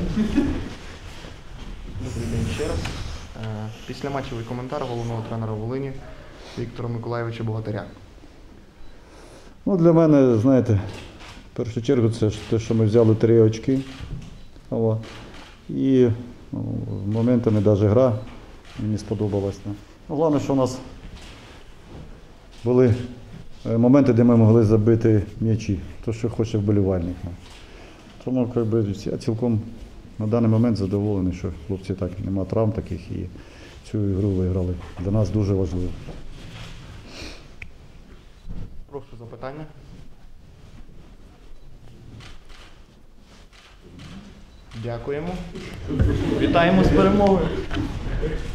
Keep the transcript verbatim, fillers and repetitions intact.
Добрий день ще раз. Після матчевий коментар головного тренера Волині Віктора Миколайовича Богатиря. Ну, для мене, знаєте, в першу чергу це те, що ми взяли три очки. О, і ну, моментами навіть гра мені сподобалась. Ну, головне, що у нас були моменти, де ми могли забити м'ячі, то, що хоче вболівальник. Тому якби, я цілком на даний момент задоволений, що хлопці так, нема травм таких і цю ігру виграли. Для нас дуже важливо. Прошу запитання. Дякуємо. Вітаємо з перемогою.